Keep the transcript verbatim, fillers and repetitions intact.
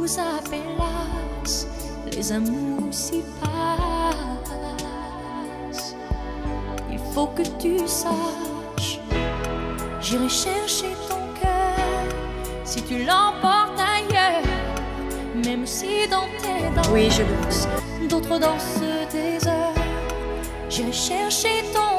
nous appelasse, les amours s'y passent. Il faut que tu saches, j'irai chercher ton cœur si tu l'emportes ailleurs, même si dans tes danses, Oui, je le veux. d'autres dansent des heures. J'irai chercher ton